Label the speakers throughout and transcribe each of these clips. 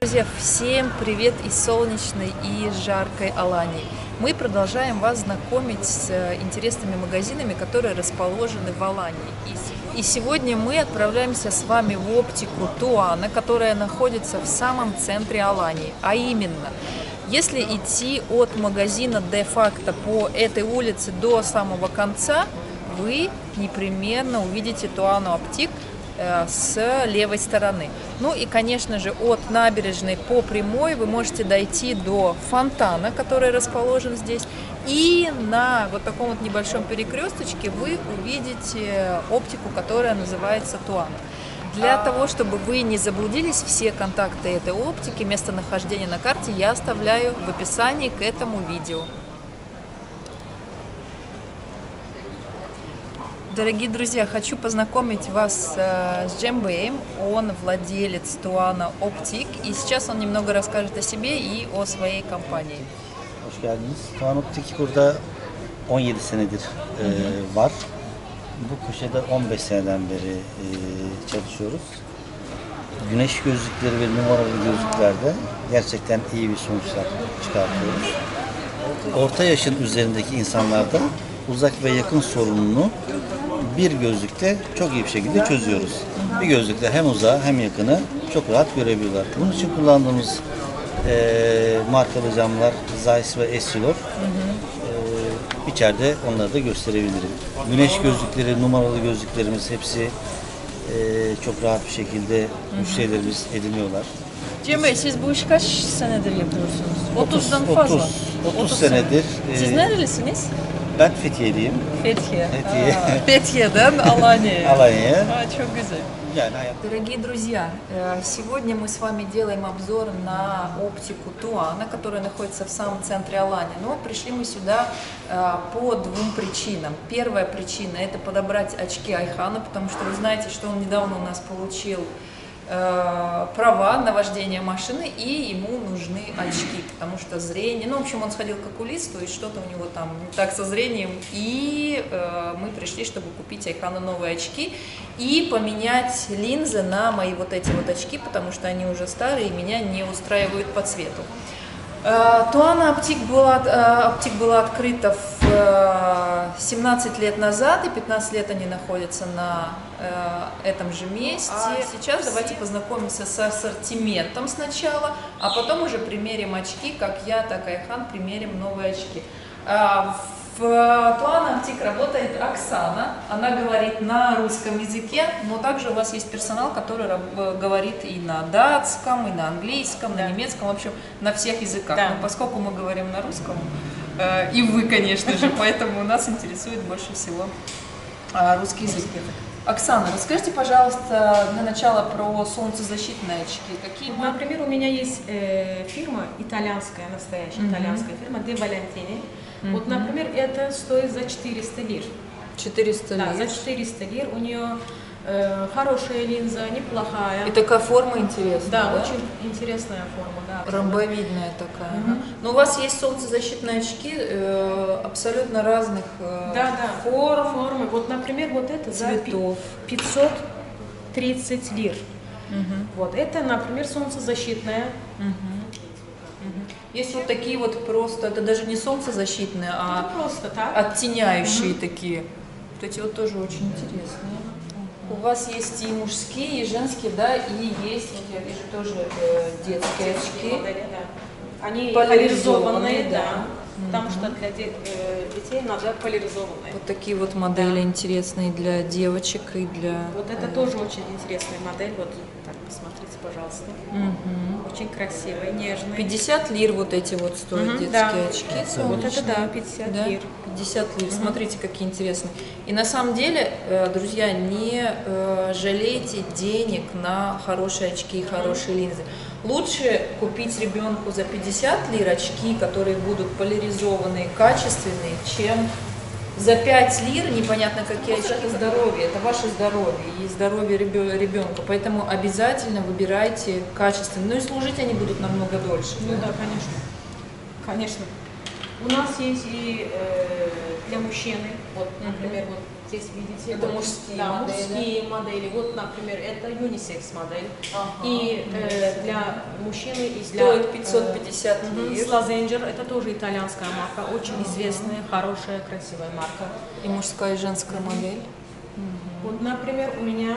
Speaker 1: Друзья, всем привет из солнечной и жаркой Алании. Мы продолжаем вас знакомить с интересными магазинами, которые расположены в Алании. И сегодня мы отправляемся с вами в оптику Туана, которая находится в самом центре Алании. А именно, если идти от магазина де-факто по этой улице до самого конца, вы непременно увидите Туану Оптик с левой стороны. Ну и, конечно же, от набережной по прямой вы можете дойти до фонтана, который расположен здесь. И на вот таком вот небольшом перекресточке вы увидите оптику, которая называется Туана. Для того, чтобы вы не заблудились, все контакты этой оптики, местонахождение на карте я оставляю в описании к этому видео. Дорогие друзья, хочу познакомить вас с Джембеем. Он владелец Туана Оптик. И сейчас он немного расскажет о себе и о своей компании.
Speaker 2: Hoş geldiniz. Tuan Optik burada 17 senedir var. Bu köşede 15 seneden beri çalışıyoruz. Güneş gözlükleri ve numaralı gözlüklerde gerçekten iyi bir sonuçlar çıkartıyoruz. Orta yaşın üzerindeki insanlarda uzak ve yakın sorununu bir gözlükte çok iyi bir şekilde çözüyoruz. Bir gözlükte hem uzağı hem yakını çok rahat görebiliyorlar. Bunun için kullandığımız markalı camlar Zeiss ve Essilor. İçeride onları da gösterebilirim. Güneş gözlükleri, numaralı gözlüklerimiz hepsi çok rahat bir şekilde müşterilerimiz ediniyorlar.
Speaker 1: Cem Bey, siz bu işi kaç senedir yapıyorsunuz? 30'dan fazla.
Speaker 2: 30 senedir.
Speaker 1: Siz nerelisiniz?
Speaker 2: Ben Fethiye'liyim.
Speaker 1: Фетхия.
Speaker 2: Фетхия.
Speaker 1: Фетхиядан Алания.
Speaker 2: Алания.
Speaker 1: Çok güzel. Дорогие друзья, сегодня мы с вами делаем обзор на оптику Туана, которая находится в самом центре Алании. Но пришли мы сюда по двум причинам. Первая причина – это подобрать очки Айхана, потому что вы знаете, что он недавно у нас получил права на вождение машины, и ему нужны очки, потому что зрение, ну, в общем, он сходил к окулисту, и что-то у него там не так со зрением, и мы пришли, чтобы купить Айхану новые очки и поменять линзы на мои вот эти вот очки, потому что они уже старые, и меня не устраивают по цвету. Туана Оптик была открыта в 17 лет назад, и 15 лет они находятся на этом же месте. Сейчас давайте познакомимся с ассортиментом сначала, а потом уже примерим очки, как я, так и Айхан примерим новые очки. В Туана Оптик работает Оксана, она говорит на русском языке, но также у вас есть персонал, который говорит и на датском, и на английском, на немецком, в общем, на всех языках. Да. Но поскольку мы говорим на русском, и вы, конечно же, поэтому нас интересует больше всего русский язык. Оксана, расскажите, пожалуйста, для начала про солнцезащитные очки. Какие?
Speaker 3: Например, у меня есть фирма итальянская, настоящая итальянская фирма De Valentini. Вот, например, это стоит за 400 лир.
Speaker 1: 400 лир?
Speaker 3: Да, за 400 лир. У нее хорошая линза, неплохая.
Speaker 1: И такая форма интересная,
Speaker 3: да?
Speaker 1: Да,
Speaker 3: очень интересная форма, да.
Speaker 1: Ромбовидная такая. Но у вас есть солнцезащитные очки абсолютно разных форм.
Speaker 3: Вот, например, вот это
Speaker 1: цветов.
Speaker 3: За 530 лир. Вот это, например, солнцезащитная.
Speaker 1: Есть вот такие вот просто, это даже не солнцезащитные, а
Speaker 3: просто так.
Speaker 1: Оттеняющие такие. Вот эти вот тоже очень интересные. У вас есть и мужские, и женские, да, и есть, вот я вижу, тоже детские очки.
Speaker 3: Модели, да. Они поляризованные, да. Потому что для детей надо поляризованные.
Speaker 1: Вот такие вот модели интересные для девочек и для...
Speaker 3: Вот это тоже очень интересная модель. Вот так, посмотрите, пожалуйста. Очень красивые, нежные.
Speaker 1: 50 лир вот эти вот стоят детские очки.
Speaker 3: Вот это да, 50 лир.
Speaker 1: 50 лир. Смотрите, какие интересные. И на самом деле, друзья, не жалейте денег на хорошие очки и хорошие линзы. Лучше купить ребенку за 50 лир очки, которые будут поляризованные, качественные, чем за 5 лир непонятно какие очки. Это здоровье, это ваше здоровье и здоровье ребенка. Поэтому обязательно выбирайте качественные. Ну и служить они будут намного дольше.
Speaker 3: Ну да, конечно. Конечно. У нас есть и для мужчины, вот, например, вот здесь видите.
Speaker 1: Это
Speaker 3: вот,
Speaker 1: мужские
Speaker 3: да,
Speaker 1: модели.
Speaker 3: мужские модели. Вот, например, это юнисекс модель.
Speaker 1: Ага,
Speaker 3: И для мужчины и для...
Speaker 1: Стоит 550 лир.
Speaker 3: Слазенджер, это тоже итальянская марка, очень известная, хорошая, красивая марка.
Speaker 1: И мужская и женская модель.
Speaker 3: Вот, например, у меня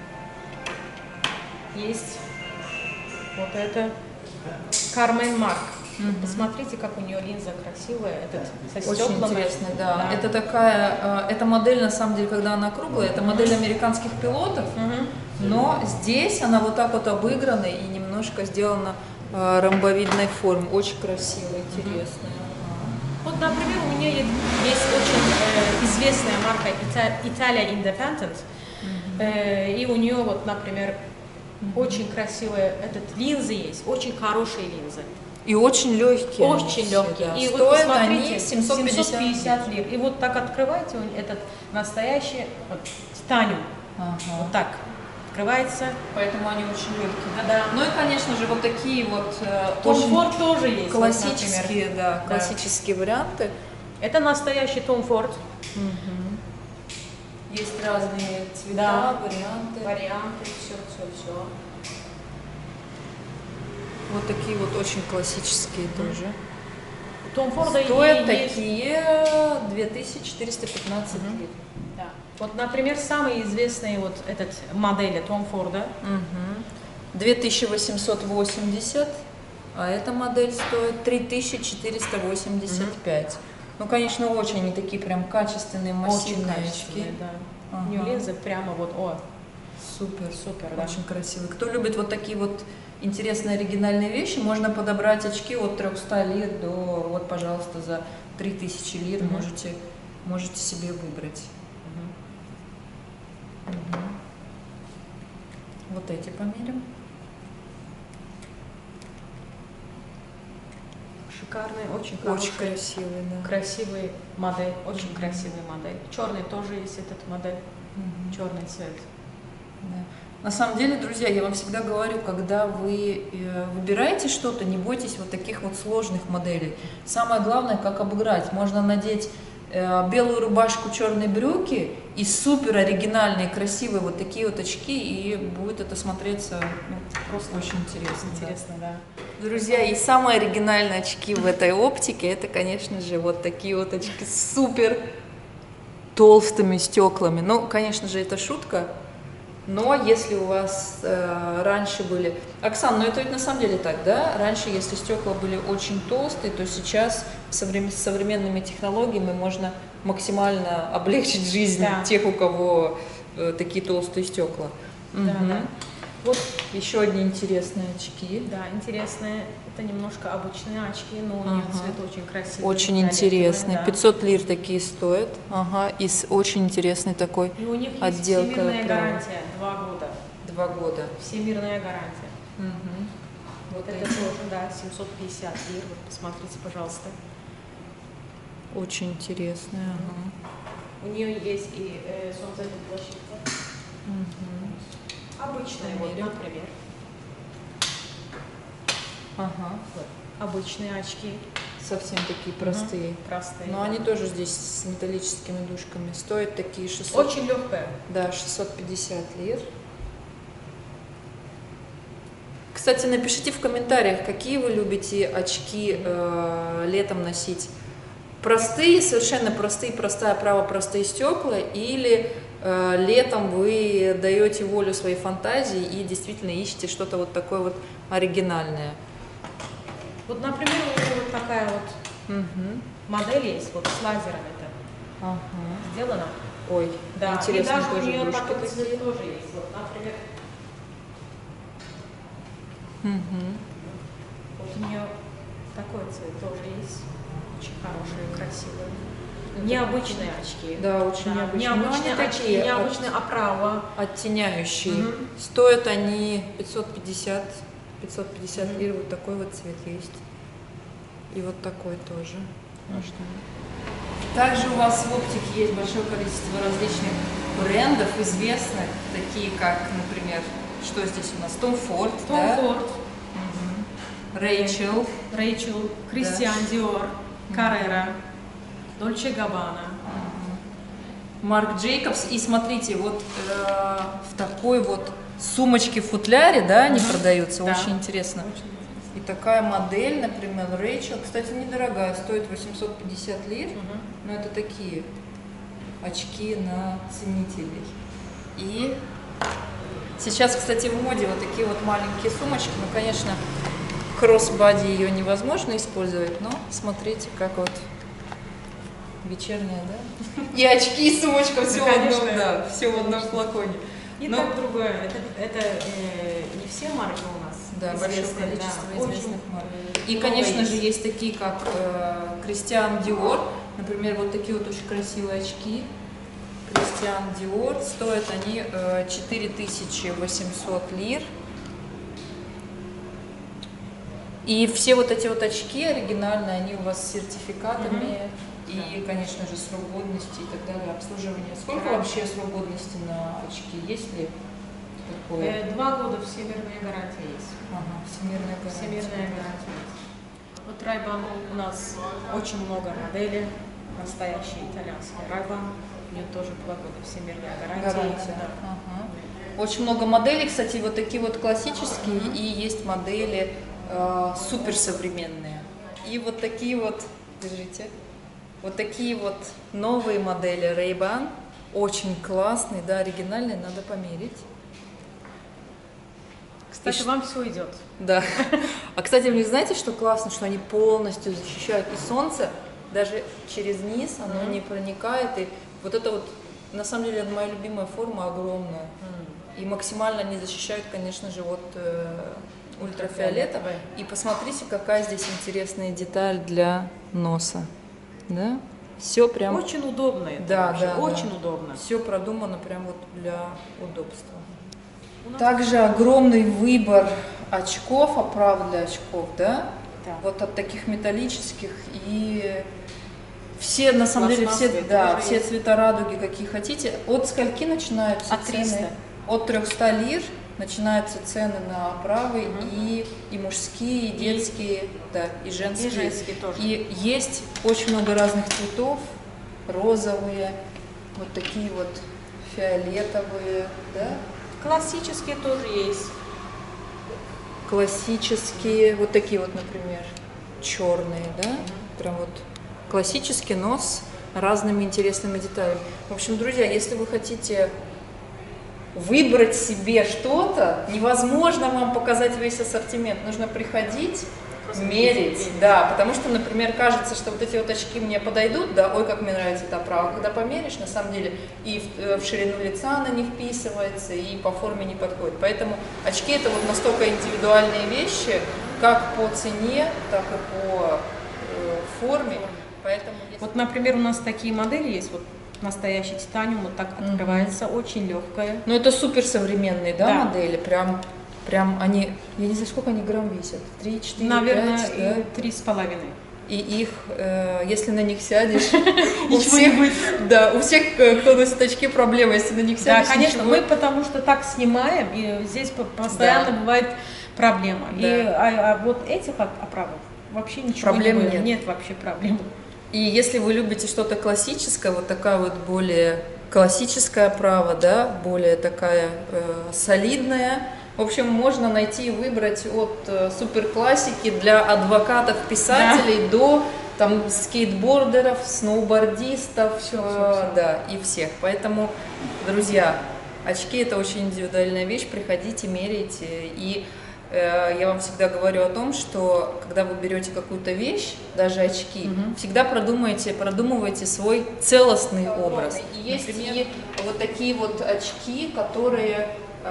Speaker 3: есть вот это Кармен Марк. Посмотрите, как у нее линза красивая, этот со
Speaker 1: Очень
Speaker 3: стеклами.
Speaker 1: интересная, да. Это такая, эта модель, на самом деле, когда она круглая, это модель американских пилотов, но здесь она вот так вот обыграна и немножко сделана ромбовидной формы. Очень красивая, интересная.
Speaker 3: Вот, например, у меня есть очень известная марка Italia Independent, и у нее вот, например, очень красивые линзы есть, очень хорошие линзы.
Speaker 1: И очень легкие.
Speaker 3: Очень легкие.
Speaker 1: Да.
Speaker 3: И вот
Speaker 1: стоят
Speaker 3: посмотрите,
Speaker 1: они 750
Speaker 3: лир. И вот так открываете, этот настоящий вот, титаниум. Вот так открывается.
Speaker 1: Поэтому они очень легкие.
Speaker 3: Да.
Speaker 1: Ну и, конечно же, вот такие вот
Speaker 3: Том Форд
Speaker 1: очень
Speaker 3: тоже есть.
Speaker 1: классические,
Speaker 3: вот,
Speaker 1: да, классические варианты.
Speaker 3: Это настоящий Том Форд.
Speaker 1: Есть разные цвета, варианты.
Speaker 3: Варианты, все.
Speaker 1: Вот такие вот очень классические тоже.
Speaker 3: Том Форда
Speaker 1: Стоят
Speaker 3: есть.
Speaker 1: такие 2415 лир.
Speaker 3: Да. Вот, например, самые известные вот этот модели Том Форда.
Speaker 1: 2880, а эта модель стоит 3485. Ну, конечно, очень они такие прям качественные, массивные
Speaker 3: Очень
Speaker 1: очки.
Speaker 3: качественные, да. У нее линзы прямо вот,
Speaker 1: Супер,
Speaker 3: да.
Speaker 1: очень красивые. Кто любит вот такие вот интересные оригинальные вещи, можно подобрать очки от 300 лир до, вот, пожалуйста, за 3000 лир можете себе выбрать. Вот эти померим.
Speaker 3: Шикарные, очень
Speaker 1: Очень
Speaker 3: хорошие.
Speaker 1: красивые, да.
Speaker 3: Красивый модель, очень красивый модель. Черный тоже есть этот модель, черный цвет.
Speaker 1: Да. На самом деле, друзья, я вам всегда говорю, когда вы выбираете что-то, не бойтесь вот таких вот сложных моделей. Самое главное, как обыграть. Можно надеть белую рубашку, черные брюки и супер оригинальные, красивые вот такие вот очки, и будет это смотреться просто очень интересно.
Speaker 3: Интересно, да.
Speaker 1: Друзья, и самые оригинальные очки в этой оптике, это, конечно же, вот такие вот очки с супер толстыми стеклами. Ну, конечно же, это шутка. Но если у вас раньше были... Оксана, ну это ведь на самом деле так, да? Раньше, если стекла были очень толстые, то сейчас с современными технологиями можно максимально облегчить жизнь тех, у кого такие толстые стекла.
Speaker 3: Да.
Speaker 1: Вот еще одни интересные очки.
Speaker 3: Да, интересные. Это немножко обычные очки, но у них цвет очень красивый.
Speaker 1: Очень интересный. Да. 500 лир такие стоят. И с очень интересной такой
Speaker 3: и у них
Speaker 1: отделкой.
Speaker 3: Есть всемирная гарантия 2 года.
Speaker 1: 2 года.
Speaker 3: Всемирная гарантия. Вот это тоже, да, 750 лир. Вот посмотрите, пожалуйста.
Speaker 1: Очень интересная.
Speaker 3: У нее есть и солнцезащита. Обычная, вот, например. Вот, обычные очки.
Speaker 1: Совсем такие простые.
Speaker 3: Простые.
Speaker 1: Но они тоже здесь с металлическими дужками. Стоят такие 600.
Speaker 3: Очень легкая.
Speaker 1: Да, 650 лир. Кстати, напишите в комментариях, какие вы любите очки летом носить. Простые, совершенно простые, простая оправа, простые стекла, или летом вы даете волю своей фантазии и действительно ищете что-то вот такое вот оригинальное.
Speaker 3: Вот, например, у меня вот такая вот модель есть, вот с лазером это сделано.
Speaker 1: Ой,
Speaker 3: да,
Speaker 1: интересно,
Speaker 3: и даже у
Speaker 1: тоже
Speaker 3: нее
Speaker 1: игрушки
Speaker 3: такой
Speaker 1: такие.
Speaker 3: цвет тоже есть. Вот, например, вот у нее такой цвет тоже есть. Очень хорошие, красивые. Необычные очки.
Speaker 1: Да, очень необычные.
Speaker 3: Необычные очки,
Speaker 1: такие
Speaker 3: необычная оправа.
Speaker 1: Оттеняющие. Стоят они 550 лир, вот такой вот цвет есть. И вот такой тоже. Также у вас в оптике есть большое количество различных брендов, известных, такие как, например, что здесь у нас? Том Форд, Рэйчел,
Speaker 3: Кристиан Диор, Каррера, Дольче Габбана.
Speaker 1: Марк Джейкобс. И смотрите, вот в такой вот сумочке-футляре, да, они продаются,
Speaker 3: Да.
Speaker 1: очень интересно. И такая модель, например, Рэйчел, кстати, недорогая, стоит 850 лир, но это такие очки на ценителей. И сейчас, кстати, в моде вот такие вот маленькие сумочки, ну, конечно, кроссбади ее невозможно использовать, но смотрите, как вот вечерняя, да? И очки, и сумочка, все в одном, да, все в одном флаконе.
Speaker 3: И
Speaker 1: Но-
Speaker 3: так другое. Это не все марки у нас.
Speaker 1: Да, большое
Speaker 3: известные,
Speaker 1: количество
Speaker 3: да.
Speaker 1: известных
Speaker 3: Очень,
Speaker 1: марок.
Speaker 3: много
Speaker 1: И, конечно же,
Speaker 3: есть.
Speaker 1: есть такие, как Кристиан Диор. Например, вот такие вот очень красивые очки. Кристиан Диор. Стоят они 4800 лир. И все вот эти вот очки оригинальные, они у вас с сертификатами. И, конечно же, срок годности и так далее, обслуживание. Сколько
Speaker 3: Да.
Speaker 1: вообще срок годности на очки? Есть ли такое?
Speaker 3: 2 года всемирная гарантия есть.
Speaker 1: Ага, всемирная гарантия.
Speaker 3: Всемирная гарантия есть. Вот Ray-Ban у нас очень много моделей, настоящие итальянские. Ray-Ban, у нее тоже 2 года всемирная гарантия.
Speaker 1: Гарантия.
Speaker 3: Да.
Speaker 1: Ага. Очень много моделей, кстати, вот такие вот классические, и есть модели суперсовременные. И вот такие вот, держите, вот такие вот новые модели Ray-Ban, очень классные, да, оригинальные, надо померить.
Speaker 3: Кстати, вам все идет.
Speaker 1: Да. А, кстати, вы знаете, что классно, что они полностью защищают и солнце, даже через низ оно не проникает, и вот это вот, на самом деле, это моя любимая форма, огромная. И максимально они защищают, конечно же, от ультрафиолета. И посмотрите, какая здесь интересная деталь для носа. Да? Все прям...
Speaker 3: Очень удобно это
Speaker 1: Да,
Speaker 3: вообще,
Speaker 1: да,
Speaker 3: очень
Speaker 1: да.
Speaker 3: удобно.
Speaker 1: Все продумано прям вот для удобства.
Speaker 3: У нас-
Speaker 1: Также огромный выбор очков, оправ для очков, да?
Speaker 3: Да.
Speaker 1: Вот от таких металлических и все, на самом деле, все,
Speaker 3: Пластмассовые
Speaker 1: да,
Speaker 3: тоже
Speaker 1: все
Speaker 3: есть.
Speaker 1: цвета радуги, какие хотите. От скольки начинаются
Speaker 3: От
Speaker 1: цены?
Speaker 3: 300.
Speaker 1: От 300 лир начинаются цены на оправы и мужские, и детские, да, и женские.
Speaker 3: И женские тоже.
Speaker 1: И есть очень много разных цветов, розовые, вот такие вот фиолетовые, да,
Speaker 3: Классические тоже есть.
Speaker 1: классические, вот такие вот, например, черные, да, прям вот классический, но с разными интересными деталями. В общем, друзья, если вы хотите выбрать себе что-то, невозможно вам показать весь ассортимент, нужно приходить, мерить, да, потому что, например, кажется, что вот эти вот очки мне подойдут, да, ой, как мне нравится эта оправа, когда померишь, на самом деле и в ширину лица она не вписывается, и по форме не подходит, поэтому очки это вот настолько индивидуальные вещи, как по цене, так и по форме, поэтому... если-
Speaker 3: Вот, например, у нас такие модели есть, вот настоящий титаниум, вот так открывается, очень легкая.
Speaker 1: Ну, это суперсовременные, да,
Speaker 3: Да.
Speaker 1: модели, прям они, я не знаю, сколько они грамм весят, 3, 4,
Speaker 3: Наверное,
Speaker 1: 5, да?
Speaker 3: 3,5.
Speaker 1: И их, если на них сядешь,
Speaker 3: Ничего не будет.
Speaker 1: Да, у всех, кто носит очки, проблема, если на них
Speaker 3: Да,
Speaker 1: сядешь.
Speaker 3: конечно,
Speaker 1: ничего.
Speaker 3: мы потому что так снимаем, и здесь постоянно
Speaker 1: Да.
Speaker 3: бывает проблема.
Speaker 1: Да.
Speaker 3: А вот этих оправок вообще ничего
Speaker 1: Проблем
Speaker 3: не было.
Speaker 1: нет.
Speaker 3: Нет вообще проблем.
Speaker 1: И если вы любите что-то классическое, вот такая вот более классическая оправа, да, более такая солидная, в общем, можно найти и выбрать от суперклассики для адвокатов, писателей до там скейтбордеров, сноубордистов,
Speaker 3: Всё.
Speaker 1: да, и всех. Поэтому, друзья, очки это очень индивидуальная вещь, приходите, меряйте. И я вам всегда говорю о том, что когда вы берете какую-то вещь, даже очки, всегда продумывайте свой целостный образ. И есть и вот такие вот очки, которые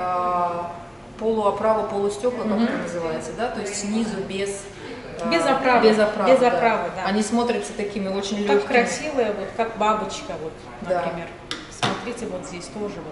Speaker 1: полуоправа, полустекла, как это называется, да, то есть снизу без
Speaker 3: Без
Speaker 1: без
Speaker 3: оправы,
Speaker 1: оправ,
Speaker 3: без оправы, да.
Speaker 1: Они смотрятся такими очень
Speaker 3: Так
Speaker 1: легкими.
Speaker 3: красивая, вот как бабочка, вот,
Speaker 1: Да.
Speaker 3: например. Смотрите, вот здесь тоже вот.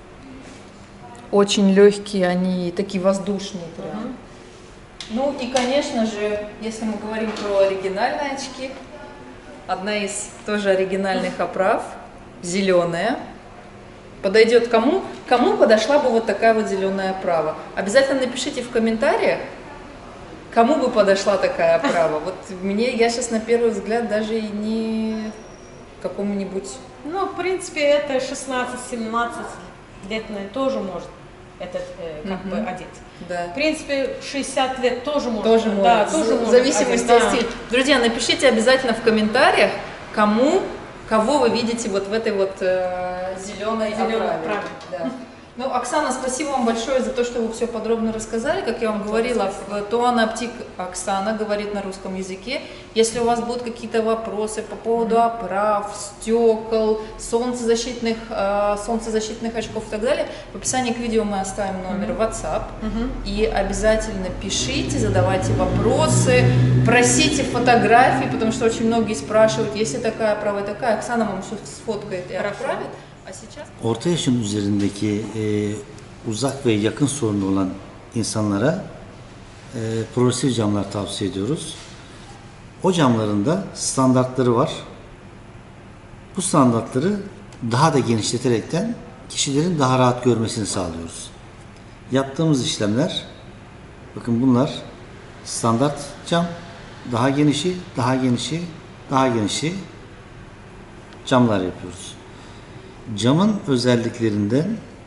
Speaker 1: Очень легкие, они такие воздушные прям. Ну и, конечно же, если мы говорим про оригинальные очки, одна из тоже оригинальных оправ, зеленая. Подойдет кому? Кому подошла бы вот такая вот зеленая оправа? Обязательно напишите в комментариях, кому бы подошла такая оправа. Вот мне, я сейчас на первый взгляд даже и какому-нибудь...
Speaker 3: Ну, в принципе, это 16-17 летний тоже может этот как бы одеть.
Speaker 1: Да.
Speaker 3: В принципе, 60 лет тоже может.
Speaker 1: Тоже может.
Speaker 3: Да, тоже
Speaker 1: В
Speaker 3: может
Speaker 1: зависимости
Speaker 3: одеть,
Speaker 1: от стиля. Друзья, напишите обязательно в комментариях, кого вы видите вот в этой вот зеленой оправе. Да. Ну, Оксана, спасибо вам большое за то, что вы все подробно рассказали. Как я вам говорила, в Туан Оптик Оксана говорит на русском языке. Если у вас будут какие-то вопросы по поводу оправ, стекол, солнцезащитных очков и так далее, в описании к видео мы оставим номер WhatsApp. И обязательно пишите, задавайте вопросы, просите фотографии, потому что очень многие спрашивают, если такая оправа и такая, Оксана вам все сфоткает и отправит.
Speaker 2: Orta yaşın üzerindeki uzak ve yakın sorunu olan insanlara progresif camlar tavsiye ediyoruz. O camların da standartları var. Bu standartları daha da genişleterekten kişilerin daha rahat görmesini sağlıyoruz. Yaptığımız işlemler, bakın bunlar standart cam, daha genişi, daha genişi, daha genişi camlar yapıyoruz. Camın özelliklerinden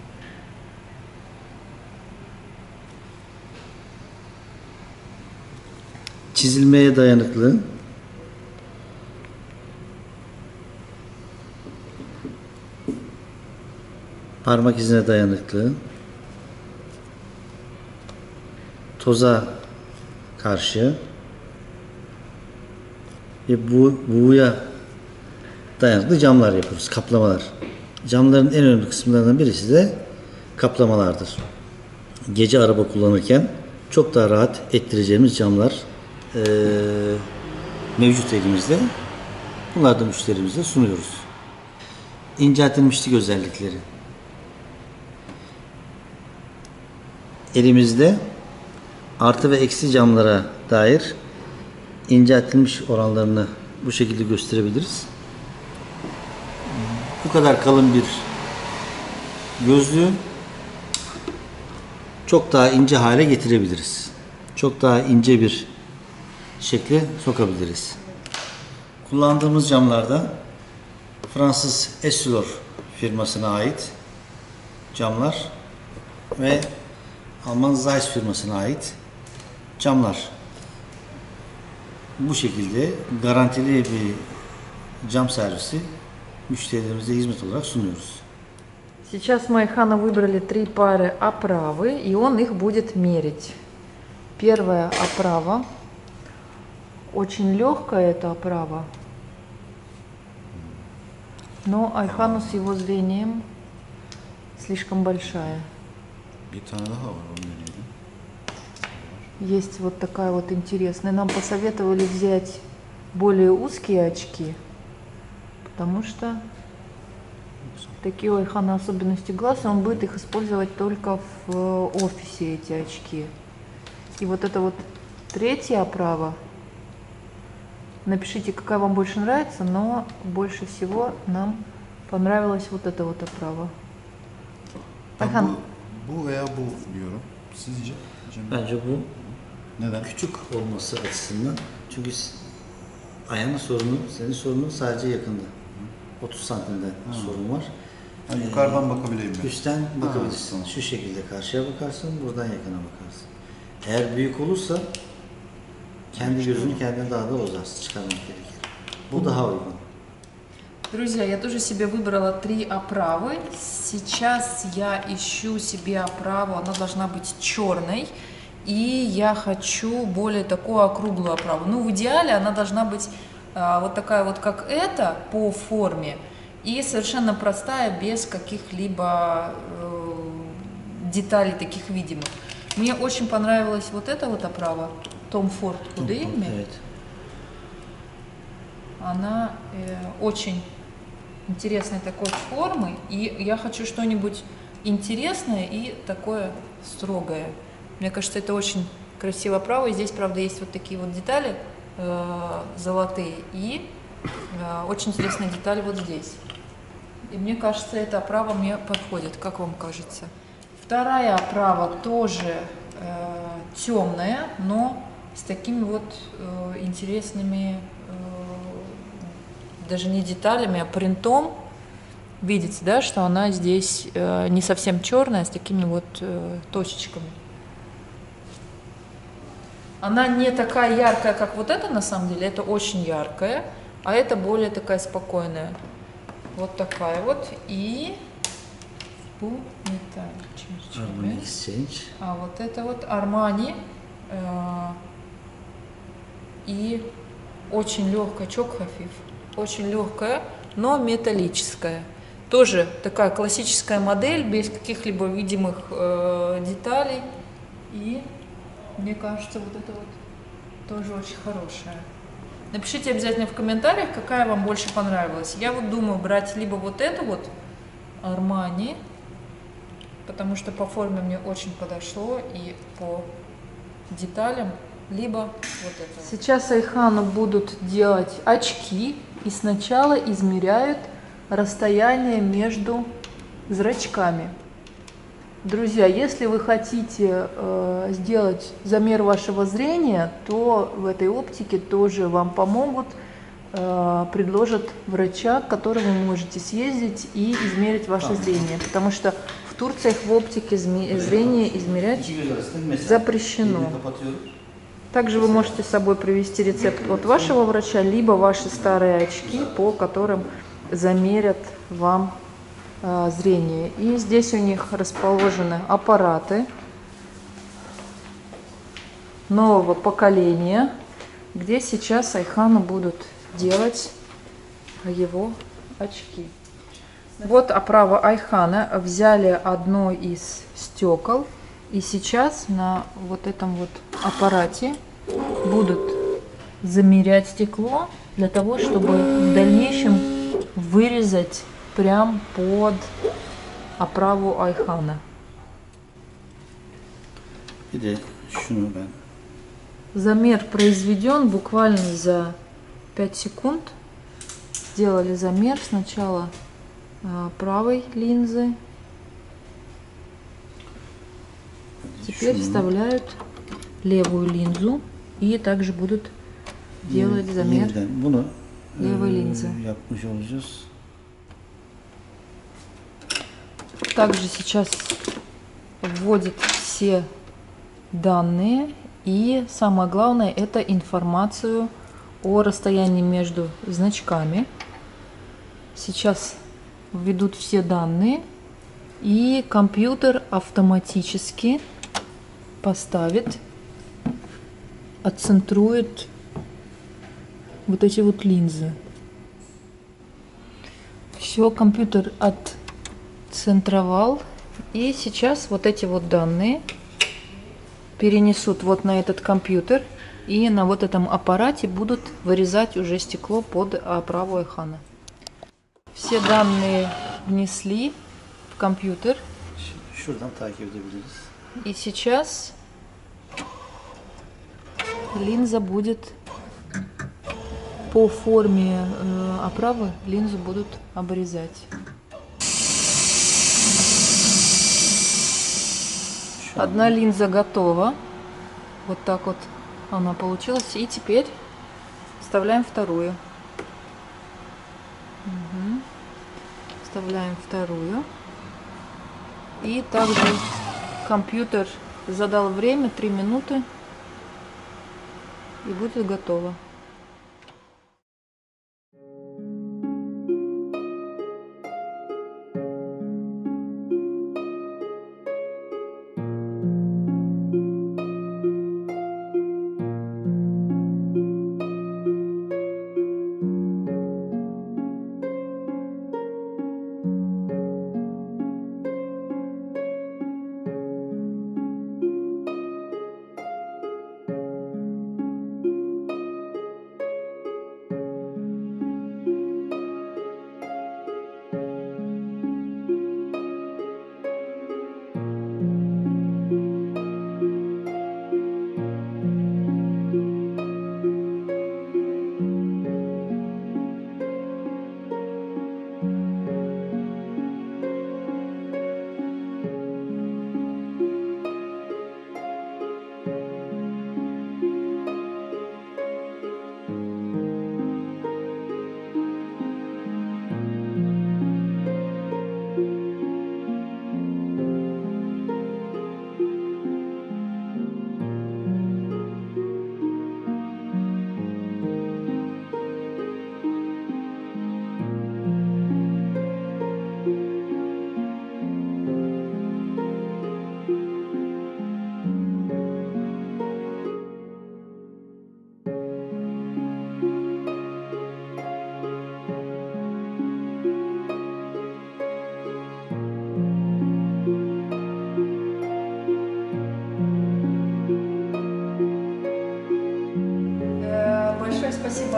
Speaker 2: çizilmeye dayanıklı, parmak izine dayanıklı, toza karşı ve buğuya dayanıklı camlar yapıyoruz, kaplamalar. Camların en önemli kısımlarından birisi de kaplamalardır. Gece araba kullanırken çok daha rahat ettireceğimiz camlar mevcut elimizde. Bunları da müşterimize sunuyoruz. İnceltilmişlik özellikleri. Elimizde artı ve eksi camlara dair inceltilmiş oranlarını bu şekilde gösterebiliriz. Bu kadar kalın bir gözlüğü çok daha ince hale getirebiliriz. Çok daha ince bir şekle sokabiliriz. Kullandığımız camlarda Fransız Essilor firmasına ait camlar ve Alman Zeiss firmasına ait camlar. Bu şekilde garantili bir cam servisi müşterilerimize hizmet olarak sunuyoruz.
Speaker 1: Сейчас мы Айхана выбрали 3 пары оправы, и он их будет мерить. Первая оправа. Очень легкая эта оправа. Но Айхану с его зрением слишком большая.
Speaker 4: Bir tane daha var, onu deneyelim.
Speaker 1: Есть вот такая вот интересная. Нам посоветовали взять более узкие очки, потому что такие у Айхана особенности глаз, и он будет их использовать только в офисе, эти очки. И вот это вот третья оправа. Напишите, какая вам больше нравится, но больше всего нам понравилась вот эта вот оправа.
Speaker 4: Ben
Speaker 1: Ayhan.
Speaker 4: bu veya bu diyorum. Sizce?
Speaker 2: Bence bu
Speaker 4: Neden?
Speaker 2: küçük olması açısından. Çünkü Ayhan'ın sorunu, senin sorunun sadece yakında. 30 santimde sorun var.
Speaker 4: Yani yukarıdan bakabileyim mi?
Speaker 2: Üstten bakabilirsin.
Speaker 4: Tamam.
Speaker 2: Şu şekilde karşıya bakarsın, buradan yakına bakarsın. Eğer büyük olursa kendi gözünü kendine daha da bozarsın, çıkarmak gerekir. Bu daha uygun.
Speaker 1: Друзья, я тоже себе выбрала 3 оправы. Сейчас я ищу себе оправу, она должна быть черной. И я хочу более такую округлую оправу. Ну, в идеале она должна быть вот такая вот, как эта, по форме. И совершенно простая, без каких-либо деталей таких видимых. Мне очень понравилась вот эта вот оправа. Tom Ford Udemy.
Speaker 2: Evet.
Speaker 1: Она очень интересной такой формы, и я хочу что-нибудь интересное и такое строгое. Мне кажется, это очень красивая оправа. И здесь, правда, есть вот такие вот детали золотые, и очень интересная деталь вот здесь. И мне кажется, эта оправа мне подходит. Как вам кажется? Вторая оправа тоже темная, но с такими вот интересными даже не деталями, а принтом. Видите, да, что она здесь не совсем черная, а с такими вот точечками. Она не такая яркая, как вот эта, на самом деле, это очень яркая, а это более такая спокойная. Вот такая вот. И bu metal
Speaker 2: Harmony Exchange.
Speaker 1: А вот это вот Armani. И очень легкая, чок хафиф. Очень легкая, но металлическая. Тоже такая классическая модель, без каких-либо видимых деталей. И мне кажется, вот это вот тоже очень хорошая. Напишите обязательно в комментариях, какая вам больше понравилась. Я вот думаю брать либо вот эту вот Armani, потому что по форме мне очень подошло и по деталям, либо вот это. Сейчас Айхану будут делать очки и сначала измеряют расстояние между зрачками. Друзья, если вы хотите сделать замер вашего зрения, то в этой оптике тоже вам помогут, предложат врача, к которому вы можете съездить и измерить ваше зрение. Потому что в Турции в оптике зрение измерять запрещено. Также вы можете с собой привезти рецепт от вашего врача, либо ваши старые очки, по которым замерят вам зрение. И здесь у них расположены аппараты нового поколения, где сейчас Айхану будут делать его очки. Вот оправа Айхана. Взяли одно из стекол, и сейчас на вот этом вот аппарате будут замерять стекло для того, чтобы в дальнейшем вырезать прям под оправу Айхана. Замер произведен буквально за 5 секунд. Сделали замер сначала правой линзы. Теперь вставляют левую линзу и также будут делать замер левой линзы. Также сейчас вводят все данные, и самое главное — это информацию о расстоянии между значками. Сейчас введут все данные, и компьютер автоматически поставит, отцентрует вот эти вот линзы. Все, компьютер отцентровал, и сейчас вот эти вот данные перенесут вот на этот компьютер, и на вот этом аппарате будут вырезать уже стекло под оправу Айхана. Все данные внесли в компьютер. И сейчас линза будет по форме оправы, линзу будут обрезать. Одна линза готова. Вот так вот она получилась. И теперь вставляем вторую. Вставляем вторую. И также компьютер задал время 3 минуты. И будет готово.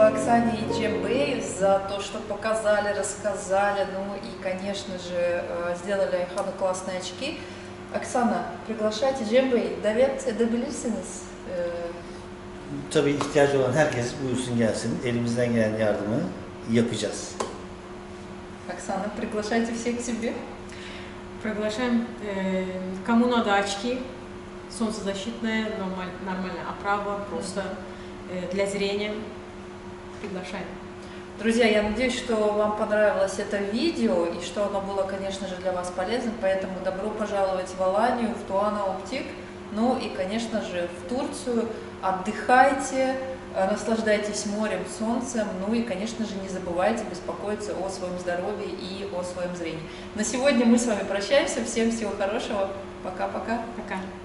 Speaker 1: Оксане и Джембею за то, что показали, рассказали, ну и, конечно же, сделали Айхану классные очки. Оксana, приглашайте Cem davet edebilirsiniz.
Speaker 2: Tabii ihtiyacı olan herkes buyursun gelsin. Elimizden gelen yardımı yapacağız.
Speaker 1: Оксана, приглашайте всех к себе.
Speaker 3: Приглашаем, кому надо очки, солнцезащитная, нормальная оправа, просто для зрения. Приглашаем.
Speaker 1: Друзья, я надеюсь, что вам понравилось это видео и что оно было, конечно же, для вас полезным, поэтому добро пожаловать в Аланию, в Туана Оптик, ну и, конечно же, в Турцию. Отдыхайте, наслаждайтесь морем, солнцем, ну и, конечно же, не забывайте беспокоиться о своем здоровье и о своем зрении. На сегодня мы с вами прощаемся, всем всего хорошего, пока-пока.
Speaker 3: Пока.